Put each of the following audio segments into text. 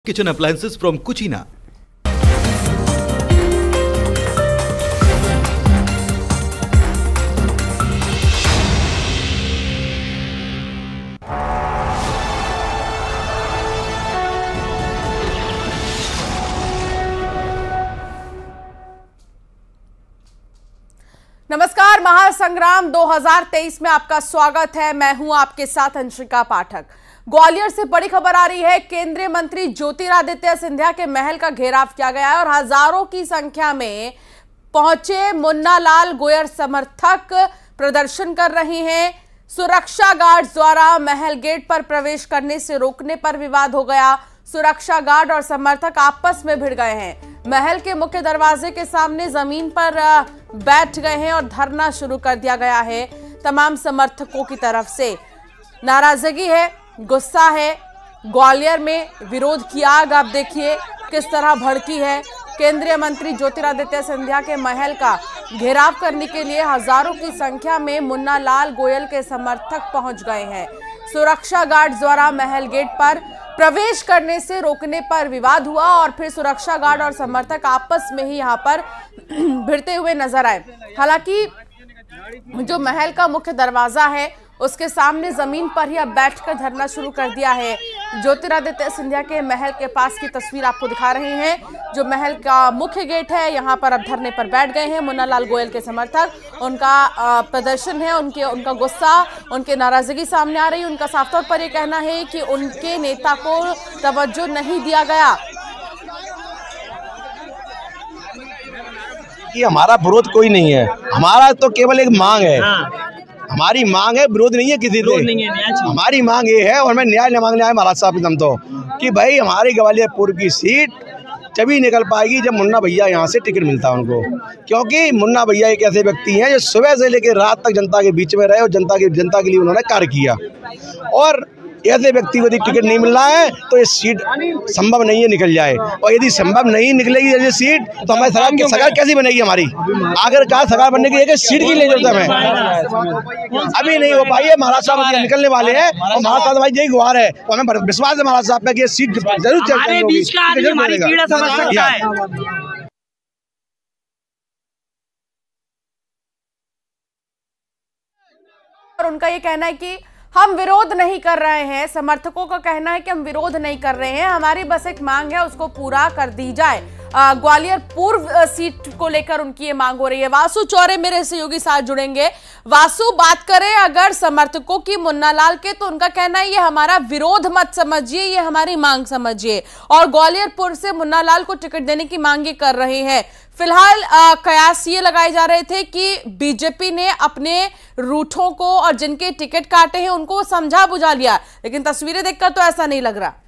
Kitchen appliances from Cucina. नमस्कार, महासंग्राम 2023 में आपका स्वागत है। मैं हूं आपके साथ अंशिका पाठक। ग्वालियर से बड़ी खबर आ रही है। केंद्रीय मंत्री ज्योतिरादित्य सिंधिया के महल का घेराव किया गया है और हजारों की संख्या में पहुंचे मुन्ना लाल गोयल समर्थक प्रदर्शन कर रहे हैं। सुरक्षा गार्ड द्वारा महल गेट पर प्रवेश करने से रोकने पर विवाद हो गया। सुरक्षा गार्ड और समर्थक आपस में भिड़ गए हैं। महल के मुख्य दरवाजे के सामने जमीन पर बैठ गए हैं और धरना शुरू कर दिया गया है। तमाम समर्थकों की तरफ से नाराजगी है, गुस्सा है। ग्वालियर में विरोध की आग आप देखिए किस तरह भड़की है। केंद्रीय मंत्री ज्योतिरादित्य सिंधिया के महल का घेराव करने के लिए हजारों की संख्या में मुन्ना लाल गोयल के समर्थक पहुंच गए हैं। सुरक्षा गार्ड द्वारा महल गेट पर प्रवेश करने से रोकने पर विवाद हुआ और फिर सुरक्षा गार्ड और समर्थक आपस में ही यहां पर भिड़ते हुए नजर आए। हालांकि जो महल का मुख्य दरवाजा है उसके सामने जमीन पर ही अब बैठकर धरना शुरू कर दिया है। ज्योतिरादित्य सिंधिया के महल के पास की तस्वीर आपको दिखा रहे हैं। जो महल का मुख्य गेट है यहाँ पर अब धरने पर बैठ गए हैं मुन्ना लाल गोयल के समर्थक। उनका प्रदर्शन है, उनका गुस्सा, उनके नाराजगी सामने आ रही है। उनका साफ तौर पर यह कहना है कि उनके नेता को तवज्जो नहीं दिया गया। कि हमारा विरोध कोई नहीं है, हमारा तो केवल एक मांग है। हमारी मांग है, विरोध नहीं है किसी से। हमारी मांग ये है और मैं न्याय न मांगने आया महाराज साहब एकदम तो कि भाई हमारी ग्वालियरपुर की सीट तभी निकल पाएगी जब मुन्ना भैया यहाँ से टिकट मिलता है उनको। क्योंकि मुन्ना भैया एक ऐसे व्यक्ति हैं जो सुबह से लेकर रात तक जनता के बीच में रहे और जनता के लिए उन्होंने कार्य किया। और ऐसे व्यक्ति को यदि टिकट नहीं मिल रहा है तो ये सीट संभव नहीं है निकल जाए। और यदि संभव नहीं निकलेगी ये सीट तो हमारी सरकार कैसी बनेगी? हमारी आखिरकार सरकार बनने की एक सीट की ले जरूरत है, हमें अभी नहीं हो पाई है। महाराज साहब निकलने वाले हैं और महाराज साहब भाई यही गुहार है और हमें विश्वास है महाराज साहब का कि ये सीट जरूर चलेगी। और उनका ये कहना है कि हम विरोध नहीं कर रहे हैं। समर्थकों का कहना है कि हम विरोध नहीं कर रहे हैं, हमारी बस एक मांग है, उसको पूरा कर दी जाए। ग्वालियर पूर्व सीट को लेकर उनकी ये मांग हो रही है। वासु चौरे मेरे सहयोगी साथ जुड़ेंगे। वासु, बात करें अगर समर्थकों की मुन्ना लाल के, तो उनका कहना है ये हमारा विरोध मत समझिए, ये हमारी मांग समझिए। और ग्वालियरपुर से मुन्ना लाल को टिकट देने की मांग ये कर रहे हैं। फिलहाल कयास ये लगाए जा रहे थे कि बीजेपी ने अपने रूठों को और जिनके टिकट काटे हैं उनको समझा बुझा लिया, लेकिन तस्वीरें देखकर तो ऐसा नहीं लग रहा।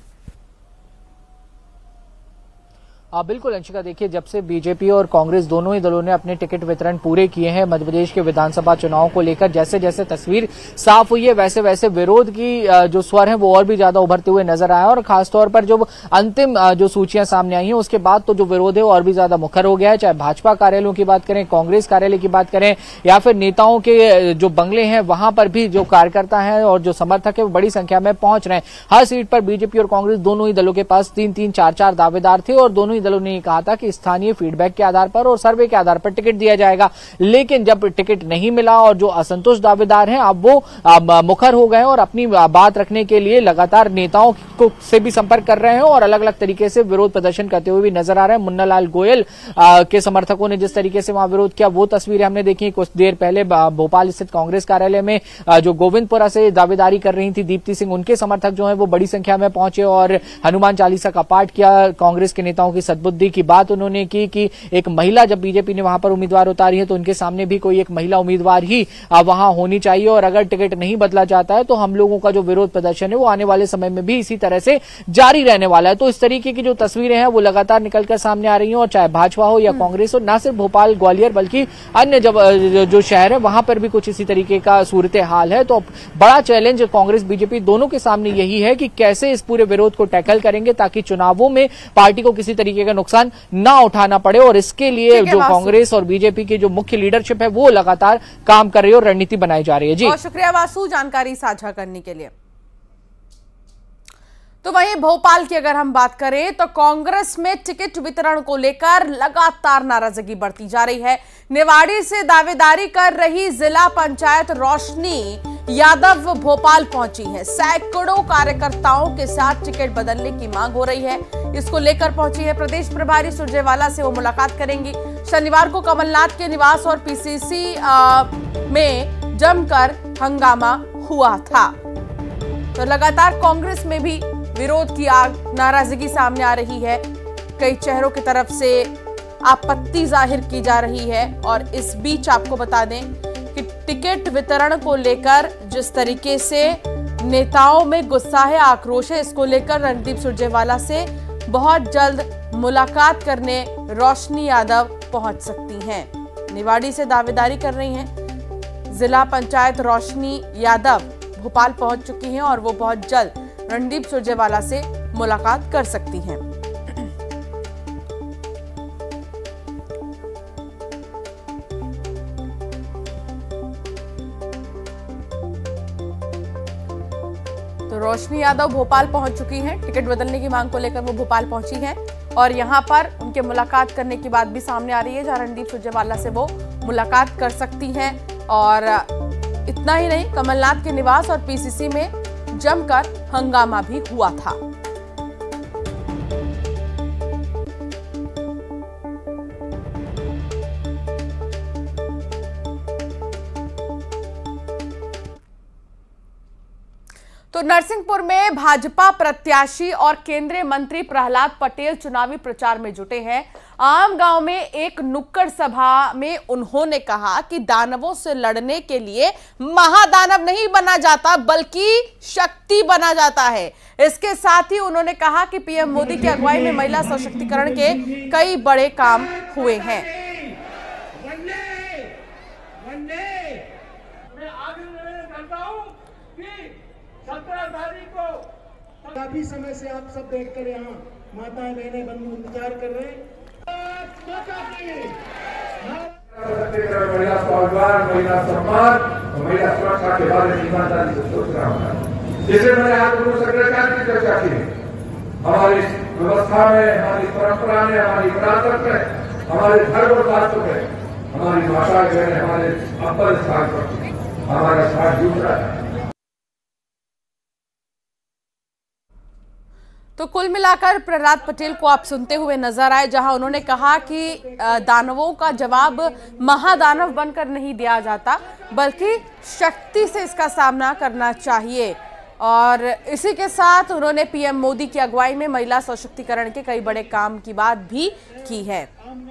बिल्कुल अंशिका, देखिए जब से बीजेपी और कांग्रेस दोनों ही दलों ने अपने टिकट वितरण पूरे किए हैं मध्य प्रदेश के विधानसभा चुनाव को लेकर, जैसे जैसे तस्वीर साफ हुई है वैसे वैसे विरोध की जो स्वर है वो और भी ज्यादा उभरते हुए नजर आया। और खासतौर पर जो अंतिम जो सूचियां सामने आई हैं उसके बाद तो जो विरोध है वो और भी ज्यादा मुखर हो गया है। चाहे भाजपा कार्यालयों की बात करें, कांग्रेस कार्यालय की बात करें या फिर नेताओं के जो बंगले हैं वहां पर भी जो कार्यकर्ता है और जो समर्थक है वो बड़ी संख्या में पहुंच रहे हैं। हर सीट पर बीजेपी और कांग्रेस दोनों ही दलों के पास 3-3, 4-4 दावेदार थे और दोनों ही दलों ने कहा था कि स्थानीय फीडबैक के आधार पर और सर्वे के आधार पर टिकट दिया जाएगा। लेकिन जब टिकट नहीं मिला और जो असंतुष्ट दावेदार हैं अब वो मुखर हो गए और अपनी बात रखने के लिए लगातार नेताओं से भी संपर्क कर रहे हैं और अलग अलग तरीके से विरोध प्रदर्शन करते हुए भी नजर आ रहे हैं। मुन्ना लाल गोयल के समर्थकों ने जिस तरीके से वहां विरोध किया वो तस्वीरें हमने देखी। कुछ देर पहले भोपाल स्थित कांग्रेस कार्यालय में जो गोविंदपुरा से दावेदारी कर रही थी दीप्ति सिंह, उनके समर्थक जो है वो बड़ी संख्या में पहुंचे और हनुमान चालीसा का पाठ किया। कांग्रेस के नेताओं की सद्बुद्धि की बात उन्होंने की कि एक महिला, जब बीजेपी ने वहां पर उम्मीदवार उतारी है तो उनके सामने भी कोई एक महिला उम्मीदवार ही वहां होनी चाहिए और अगर टिकट नहीं बदला जाता है तो हम लोगों का जो विरोध प्रदर्शन है वो आने वाले समय में भी इसी तरह से जारी रहने वाला है। तो इस तरीके की जो तस्वीरें हैं वो लगातार निकलकर सामने आ रही हैं और चाहे भाजपा हो या कांग्रेस हो, ना सिर्फ भोपाल ग्वालियर बल्कि अन्य जो शहर है वहां पर भी कुछ इसी तरीके का सूरत हाल है। तो बड़ा चैलेंज कांग्रेस बीजेपी दोनों के सामने यही है कि कैसे इस पूरे विरोध को टैकल करेंगे ताकि चुनावों में पार्टी को किसी तरीके का नुकसान ना उठाना पड़े। और इसके लिए जो कांग्रेस और बीजेपी की जो मुख्य लीडरशिप है वो लगातार काम कर रही है और रणनीति बनाई जा रही है। जी, बहुत शुक्रिया वासु जानकारी साझा करने के लिए। तो वहीं भोपाल की अगर हम बात करें तो कांग्रेस में टिकट वितरण को लेकर लगातार नाराजगी बढ़ती जा रही है। निवाड़ी से दावेदारी कर रही जिला पंचायत रोशनी यादव भोपाल पहुंची है। सैकड़ों कार्यकर्ताओं के साथ टिकट बदलने की मांग हो रही है। इसको लेकर पहुंची है प्रदेश प्रभारी सुरजेवाला से वो मुलाकात करेंगी। शनिवार को कमलनाथ के निवास और पीसीसी में जमकर हंगामा हुआ था। तो लगातार कांग्रेस में भी विरोध की आग, नाराजगी सामने आ रही है। कई चेहरों की तरफ से आपत्ति जाहिर की जा रही है। और इस बीच आपको बता दें कि टिकट वितरण को लेकर जिस तरीके से नेताओं में गुस्सा है, आक्रोश है, इसको लेकर रणदीप सुरजेवाला से बहुत जल्द मुलाकात करने रोशनी यादव पहुंच सकती हैं। निवाड़ी से दावेदारी कर रही हैं। जिला पंचायत रोशनी यादव भोपाल पहुंच चुकी हैं और वो बहुत जल्द रणदीप सुरजेवाला से मुलाकात कर सकती हैं। तो रोशनी यादव भोपाल पहुंच चुकी हैं। टिकट बदलने की मांग को लेकर वो भोपाल पहुंची हैं और यहां पर उनके मुलाकात करने की बात भी सामने आ रही है, जहां रणदीप सुरजेवाला से वो मुलाकात कर सकती हैं। और इतना ही नहीं, कमलनाथ के निवास और पीसीसी में जमकर हंगामा भी हुआ था। तो नरसिंहपुर में भाजपा प्रत्याशी और केंद्रीय मंत्री प्रहलाद पटेल चुनावी प्रचार में जुटे हैं। आम गांव में एक नुक्कड़ सभा में उन्होंने कहा कि दानवों से लड़ने के लिए महादानव नहीं बना जाता बल्कि शक्ति बना जाता है। इसके साथ ही उन्होंने कहा कि पीएम मोदी की अगुवाई में महिला सशक्तिकरण के कई बड़े काम हुए हैं। काफी समय से आप सब देखकर यहाँ माताएं बहनें बंधु इंतजार कर रहे हैं। महिला स्वाभिमान, महिला सम्मान और महिला सुरक्षा के बारे में ईमानदारी से सोच रहा हूँ। जैसे मैंने आज गुरु शंकराचार्य की चर्चा की, हमारी व्यवस्था में, हमारी परंपरा में, हमारी विरासत में, हमारे धर्म और शास्त्र में हमारी भाषा जो है हमारे अव्वल स्थान पर हमारा साथ जुड़ रहा है। तो कुल मिलाकर प्रहलाद पटेल को आप सुनते हुए नजर आए, जहां उन्होंने कहा कि दानवों का जवाब महादानव बनकर नहीं दिया जाता बल्कि शक्ति से इसका सामना करना चाहिए। और इसी के साथ उन्होंने पीएम मोदी की अगुवाई में महिला सशक्तिकरण के कई बड़े काम की बात भी की है।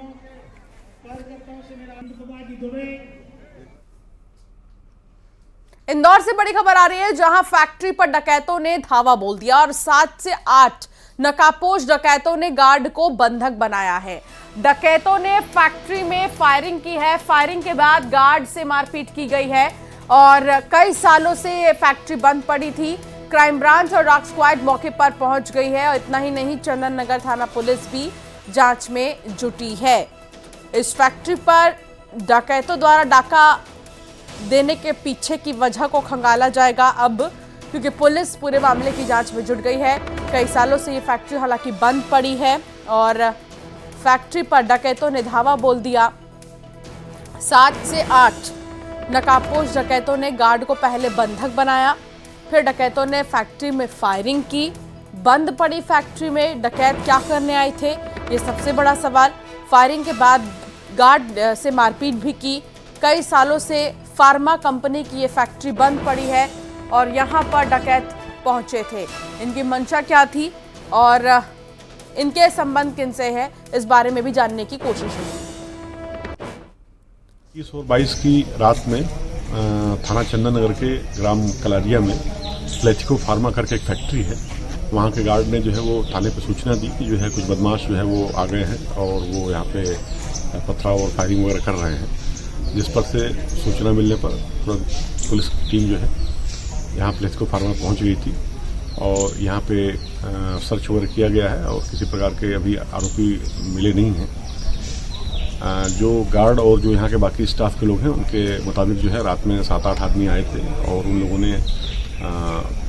इंदौर से बड़ी खबर आ रही है, जहां फैक्ट्री पर डकैतों ने धावा बोल दिया और 7 से 8 नकाबपोश डकैतों ने गार्ड को बंधक बनाया है। डकैतों ने फैक्ट्री में फायरिंग की है। फायरिंग के बाद गार्ड से मारपीट की गई है और कई सालों से ये फैक्ट्री बंद पड़ी थी। क्राइम ब्रांच और डॉग स्क्वाड मौके पर पहुंच गई है और इतना ही नहीं, चंदन नगर थाना पुलिस भी जांच में जुटी है। इस फैक्ट्री पर डकैतों द्वारा डाका देने के पीछे की वजह को खंगाला जाएगा अब, क्योंकि पुलिस पूरे मामले की जांच में जुट गई है। कई सालों से ये फैक्ट्री हालांकि बंद पड़ी है और फैक्ट्री पर डकैतों ने धावा बोल दिया। 7 से 8 नकाबपोश डकैतों ने गार्ड को पहले बंधक बनाया, फिर डकैतों ने फैक्ट्री में फायरिंग की। बंद पड़ी फैक्ट्री में डकैत क्या करने आए थे, ये सबसे बड़ा सवाल। फायरिंग के बाद गार्ड से मारपीट भी की। कई सालों से फार्मा कंपनी की ये फैक्ट्री बंद पड़ी है और यहाँ पर डकैत पहुंचे थे। इनकी मंशा क्या थी और इनके संबंध किनसे है, इस बारे में भी जानने की कोशिश हुई। 21 और 22 की रात में थाना चंदन नगर के ग्राम कलारिया में प्लेथिको फार्मा करके एक फैक्ट्री है, वहाँ के गार्ड ने जो है वो थाने पर सूचना दी कि जो है कुछ बदमाश जो है वो आ गए हैं और वो यहाँ पे पथराव और फायरिंग वगैरह कर रहे हैं। जिस पर से सूचना मिलने पर पुलिस की टीम जो है यहाँ प्लेथिको फार्मा पहुँच गई थी और यहाँ पे सर्च वगैरह किया गया है और किसी प्रकार के अभी आरोपी मिले नहीं हैं। जो गार्ड और जो यहाँ के बाकी स्टाफ के लोग हैं उनके मुताबिक जो है रात में 7-8 आदमी आए थे और उन लोगों ने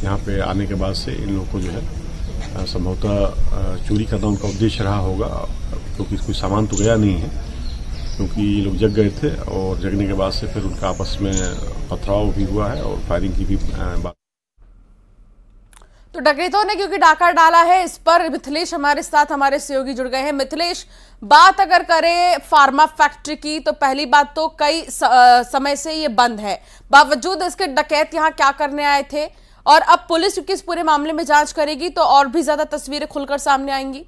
यहाँ पे आने के बाद से इन लोगों को जो है संभवतः चोरी करना उनका उद्देश्य रहा होगा, क्योंकि कोई सामान तो गया नहीं है, क्योंकि ये लोग जग गए थे और जगने के बाद से फिर उनका आपस में पथराव भी हुआ है और फायरिंग की भी बात। तो डकैतों ने क्योंकि डाका डाला है, इस पर मिथिलेश हमारे साथ हमारे सहयोगी जुड़ गए हैं। मिथिलेश, बात अगर करें फार्मा फैक्ट्री की तो पहली बात तो कई समय से ये बंद है, बावजूद इसके डकैत यहाँ क्या करने आए थे, और अब पुलिस क्योंकि इस पूरे मामले में जांच करेगी तो और भी ज्यादा तस्वीरें खुलकर सामने आएंगी।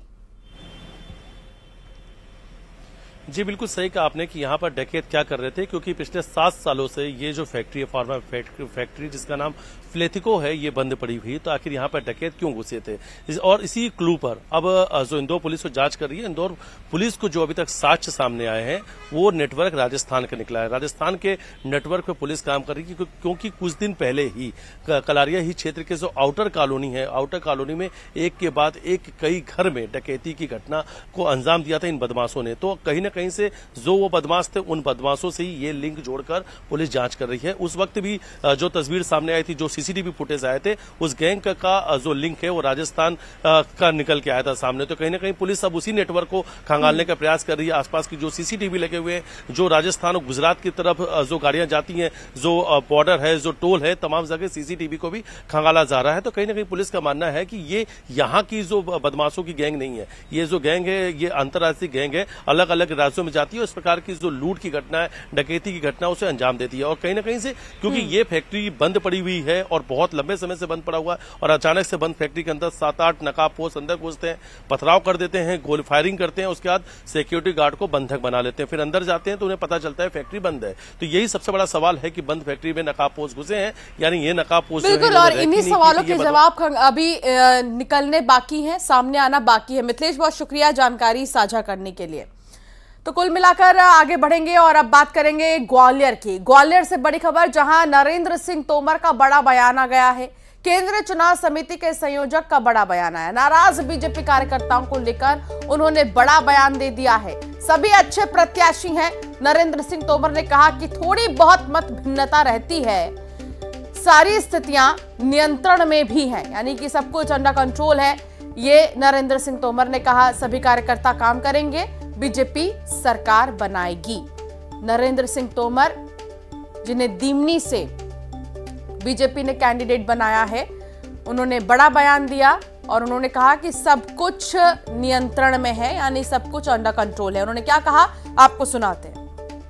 जी बिल्कुल सही कहा आपने कि यहाँ पर डकैत क्या कर रहे थे, क्योंकि पिछले 7 सालों से ये जो फैक्ट्री है, फार्मा फैक्ट्री जिसका नाम फ्लेथिको है, ये बंद पड़ी हुई। तो आखिर यहाँ पर डकैत क्यों घुसे थे, और इसी क्लू पर अब जो इंदौर पुलिस को जांच कर रही है, इंदौर पुलिस को जो अभी तक साक्ष्य सामने आए हैं वो नेटवर्क राजस्थान का निकला है। राजस्थान के नेटवर्क पर पुलिस काम कर रही है, क्योंकि कुछ दिन पहले ही कलारिया ही क्षेत्र के जो आउटर कॉलोनी है, आउटर कॉलोनी में एक के बाद एक कई घर में डकैती की घटना को अंजाम दिया था इन बदमाशों ने। तो कहीं न कहीं से जो वो बदमाश थे, उन बदमाशों से ही ये लिंक जोड़कर पुलिस जांच कर रही है। उस वक्त भी जो तस्वीर सामने आई थी, जो सीसीटीवी फुटेज आए थे, उस गैंग का जो लिंक है वो राजस्थान का निकल के आया था सामने। तो कहीं ना कहीं पुलिस अब उसी नेटवर्क को खंगालने का प्रयास कर रही है। आसपास की जो सीसीटीवी लगे हुए हैं, जो राजस्थान और गुजरात की तरफ जो गाड़ियां जाती हैं, जो बॉर्डर है, जो टोल है, तमाम जगह सीसीटीवी को भी खंगाला जा रहा है। तो कहीं ना कहीं पुलिस का मानना है कि ये यहाँ की जो बदमाशों की गैंग नहीं है, ये जो गैंग है ये अंतर्राष्ट्रीय गैंग है, अलग अलग राज्यों में जाती है, इस प्रकार की जो लूट की घटना है, डकैती की घटना, उसे अंजाम देती है। और कहीं ना कहीं से क्योंकि ये फैक्ट्री बंद पड़ी हुई है और बहुत लंबे समय से बंद पड़ा हुआ है, और अचानक से बंद फैक्ट्री के अंदर 7-8 नकाबपोश अंदर घुसते हैं, पथराव कर देते हैं, गोली फायरिंग करते हैं, उसके बाद सिक्योरिटी गार्ड को बंधक बना लेते हैं, फिर अंदर जाते हैं तो उन्हें पता चलता है फैक्ट्री बंद है। तो यही सबसे बड़ा सवाल है कि बंद फैक्ट्री में नकाबपोश घुसे हैं, यानी ये नकाबपोश बिल्कुल, और इन्हीं सवालों के जवाब अभी निकलने बाकी हैं, सामने आना बाकी है। मिथिलेश, बहुत शुक्रिया जानकारी साझा करने के लिए। तो कुल मिलाकर आगे बढ़ेंगे और अब बात करेंगे ग्वालियर की। ग्वालियर से बड़ी खबर, जहां नरेंद्र सिंह तोमर का बड़ा बयान आ गया है। केंद्रीय चुनाव समिति के संयोजक का बड़ा बयान आया। नाराज बीजेपी कार्यकर्ताओं को लेकर उन्होंने बड़ा बयान दे दिया है। सभी अच्छे प्रत्याशी हैं, नरेंद्र सिंह तोमर ने कहा कि थोड़ी बहुत मत भिन्नता रहती है, सारी स्थितियां नियंत्रण में भी हैं, यानी कि सब कुछ अंडर कंट्रोल है, ये नरेंद्र सिंह तोमर ने कहा। सभी कार्यकर्ता काम करेंगे, बीजेपी सरकार बनाएगी। नरेंद्र सिंह तोमर, जिन्हें दीमनी से बीजेपी ने कैंडिडेट बनाया है, उन्होंने बड़ा बयान दिया और उन्होंने कहा कि सब कुछ नियंत्रण में है, यानी सब कुछ अंडर कंट्रोल है। उन्होंने क्या कहा, आपको सुनाते हैं।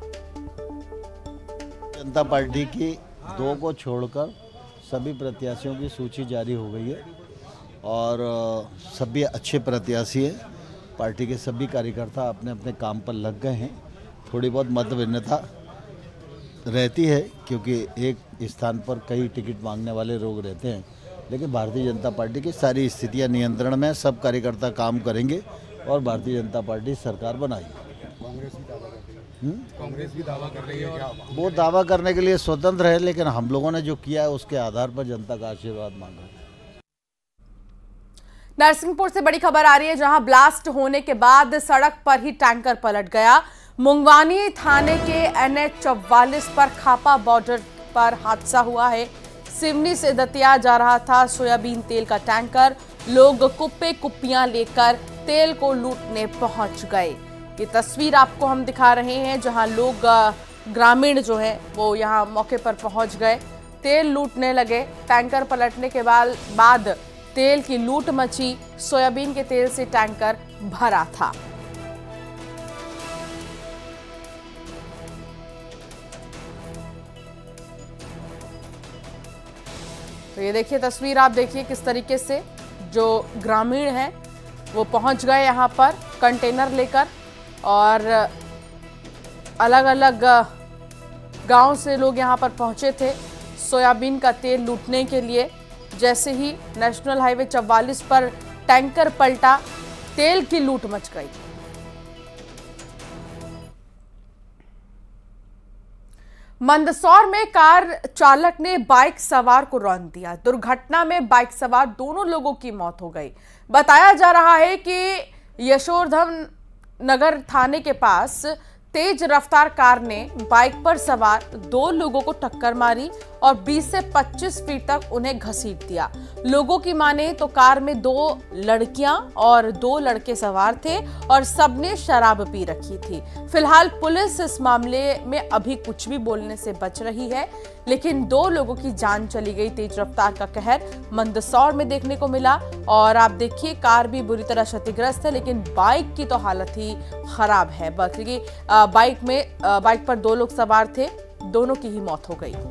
जनता पार्टी की 2 को छोड़कर सभी प्रत्याशियों की सूची जारी हो गई है और सभी अच्छे प्रत्याशी हैं। पार्टी के सभी कार्यकर्ता अपने अपने काम पर लग गए हैं। थोड़ी बहुत मतभिन्नता रहती है, क्योंकि एक स्थान पर कई टिकट मांगने वाले लोग रहते हैं, लेकिन भारतीय जनता पार्टी की सारी स्थितियां नियंत्रण में, सब कार्यकर्ता काम करेंगे और भारतीय जनता पार्टी सरकार बनाएगी। कांग्रेस भी दावा कर रही है क्या? वो दावा करने के लिए स्वतंत्र है, लेकिन हम लोगों ने जो किया है उसके आधार पर जनता का आशीर्वाद मांगा। नरसिंहपुर से बड़ी खबर आ रही है, जहां ब्लास्ट होने के बाद सड़क पर ही टैंकर पलट गया। मुंगवानी थाने के NH 44 पर खापा बॉर्डर पर हादसा हुआ है। सिवनी से दतिया जा रहा था सोयाबीन तेल का टैंकर। लोग कुप्पे कुप्पियां लेकर तेल को लूटने पहुंच गए। ये तस्वीर आपको हम दिखा रहे हैं, जहां लोग ग्रामीण जो है वो यहां मौके पर पहुंच गए, तेल लूटने लगे। टैंकर पलटने के बाद तेल की लूट मची। सोयाबीन के तेल से टैंकर भरा था। तो ये देखिए तस्वीर, आप देखिए किस तरीके से जो ग्रामीण हैं वो पहुंच गए यहाँ पर कंटेनर लेकर, और अलग अलग गांव से लोग यहाँ पर पहुंचे थे सोयाबीन का तेल लूटने के लिए। जैसे ही नेशनल हाईवे 44 पर टैंकर पलटा, तेल की लूट मच गई। मंदसौर में कार चालक ने बाइक सवार को रौंद दिया। दुर्घटना में बाइक सवार दोनों लोगों की मौत हो गई। बताया जा रहा है कि यशोधर्म नगर थाने के पास तेज रफ्तार कार ने बाइक पर सवार 2 लोगों को टक्कर मारी और 20 से 25 फीट तक उन्हें घसीट दिया। लोगों की माने तो कार में 2 लड़कियां और 2 लड़के सवार थे और सबने शराब पी रखी थी। फिलहाल पुलिस इस मामले में अभी कुछ भी बोलने से बच रही है, लेकिन 2 लोगों की जान चली गई। तेज रफ्तार का कहर मंदसौर में देखने को मिला और आप देखिए कार भी बुरी तरह क्षतिग्रस्त है, लेकिन बाइक की तो हालत ही खराब है। बल्कि बाइक पर 2 लोग सवार थे, दोनों की ही मौत हो गई।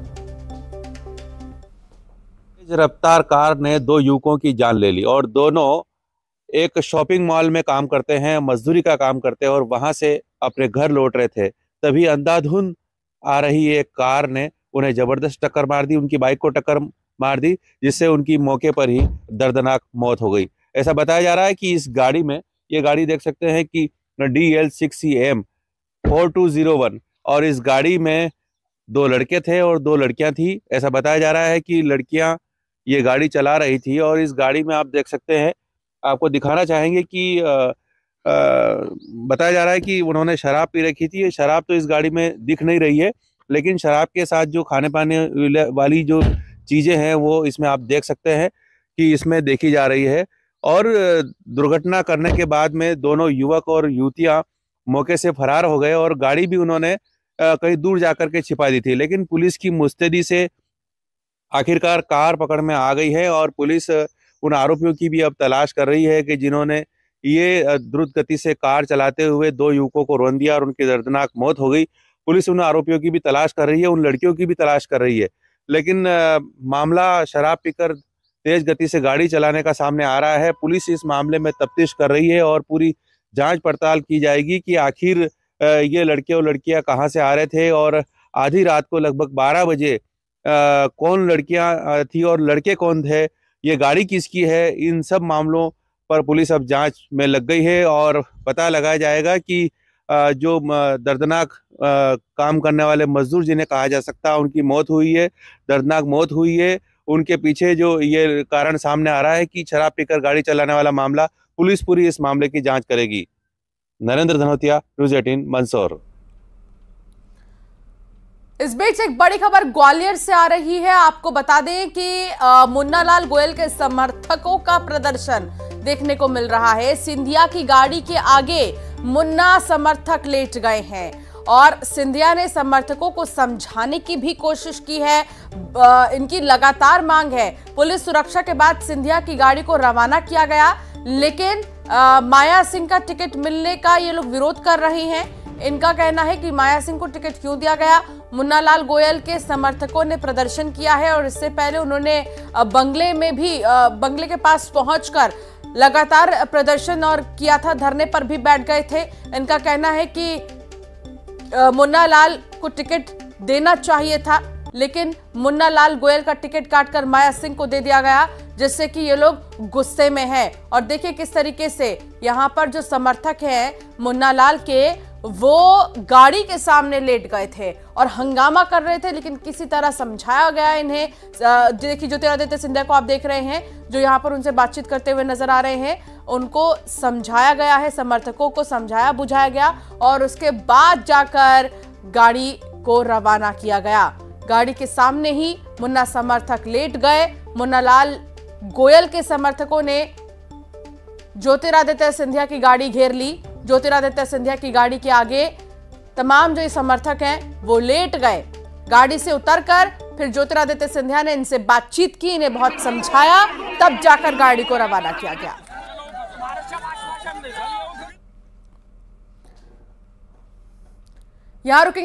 तेज रफ्तार कार ने 2 युवकों की जान ले ली और दोनों एक शॉपिंग मॉल में काम करते हैं, मजदूरी का काम करते हैं और वहां से अपने घर लौट रहे थे। तभी अंधाधुंध आ रही एक कार ने उन्हें जबरदस्त टक्कर मार दी, उनकी बाइक को टक्कर मार दी, जिससे उनकी मौके पर ही दर्दनाक मौत हो गई। ऐसा बताया जा रहा है कि इस गाड़ी में, ये गाड़ी देख सकते हैं कि DL6CM 4201 और इस गाड़ी में 2 लड़के थे और 2 लड़कियां थी। ऐसा बताया जा रहा है कि लड़कियां ये गाड़ी चला रही थी और इस गाड़ी में आप देख सकते हैं, आपको दिखाना चाहेंगे कि बताया जा रहा है कि उन्होंने शराब पी रखी थी। शराब तो इस गाड़ी में दिख नहीं रही है, लेकिन शराब के साथ जो खाने पाने वाली जो चीज़ें हैं वो इसमें आप देख सकते हैं कि इसमें देखी जा रही है। और दुर्घटना करने के बाद में दोनों युवक और युवतियां मौके से फरार हो गए और गाड़ी भी उन्होंने कहीं दूर जाकर के छिपा दी थी। लेकिन पुलिस की मुस्तैदी से आखिरकार कार पकड़ में आ गई है और पुलिस उन आरोपियों की भी अब तलाश कर रही है कि जिन्होंने ये द्रुत गति से कार चलाते हुए 2 युवकों को रौंद दिया और उनकी दर्दनाक मौत हो गई। पुलिस उन आरोपियों की भी तलाश कर रही है, उन लड़कियों की भी तलाश कर रही है। लेकिन मामला शराब पीकर तेज गति से गाड़ी चलाने का सामने आ रहा है। पुलिस इस मामले में तफ्तीश कर रही है और पूरी जांच पड़ताल की जाएगी कि आखिर ये लड़के और लड़कियां कहां से आ रहे थे और आधी रात को लगभग 12 बजे कौन लड़कियां थी और लड़के कौन थे, ये गाड़ी किसकी है। इन सब मामलों पर पुलिस अब जांच में लग गई है और पता लगाया जाएगा कि जो दर्दनाक काम करने वाले मजदूर जिन्हें कहा जा सकता है, उनकी मौत हुई है, दर्दनाक मौत हुई है। उनके पीछे जो ये कारण सामने आ रहा है कि शराब पीकर गाड़ी चलाने वाला मामला, पुलिस पूरी इस मामले की जांच करेगी। नरेंद्र धनोतिया, न्यूज़ 18 मंदसौर। इस बीच एक बड़ी खबर ग्वालियर से आ रही है। आपको बता दें कि मुन्ना लाल गोयल के समर्थकों का प्रदर्शन देखने को मिल रहा है। सिंधिया की गाड़ी के आगे मुन्ना समर्थक लेट गए हैं और सिंधिया ने समर्थकों को समझाने की भी कोशिश की है। इनकी लगातार मांग है। पुलिस सुरक्षा के बाद सिंधिया की गाड़ी को रवाना किया गया, लेकिन माया सिंह का टिकट मिलने का ये लोग विरोध कर रहे हैं। इनका कहना है कि माया सिंह को टिकट क्यों दिया गया। मुन्ना लाल गोयल के समर्थकों ने प्रदर्शन किया है और इससे पहले उन्होंने बंगले के पास पहुंचकर लगातार प्रदर्शन और किया था, धरने पर भी बैठ गए थे। इनका कहना है कि मुन्ना लाल को टिकट देना चाहिए था, लेकिन मुन्ना लाल गोयल का टिकट काटकर माया सिंह को दे दिया गया, जिससे कि ये लोग गुस्से में हैं। और देखिए किस तरीके से यहाँ पर जो समर्थक हैं मुन्ना लाल के, वो गाड़ी के सामने लेट गए थे और हंगामा कर रहे थे, लेकिन किसी तरह समझाया गया इन्हें। देखिए ज्योतिरादित्य सिंधिया को आप देख रहे हैं, जो यहाँ पर उनसे बातचीत करते हुए नजर आ रहे हैं। उनको समझाया गया है, समर्थकों को समझाया बुझाया गया और उसके बाद जाकर गाड़ी को रवाना किया गया। गाड़ी के सामने ही मुन्ना समर्थक लेट गए। मुन्ना लाल गोयल के समर्थकों ने ज्योतिरादित्य सिंधिया की गाड़ी घेर ली। ज्योतिरादित्य सिंधिया की गाड़ी के आगे तमाम जो समर्थक हैं वो लेट गए। गाड़ी से उतरकर फिर ज्योतिरादित्य सिंधिया ने इनसे बातचीत की, इन्हें बहुत समझाया, तब जाकर गाड़ी को रवाना किया गया। यहां रुकेंगे।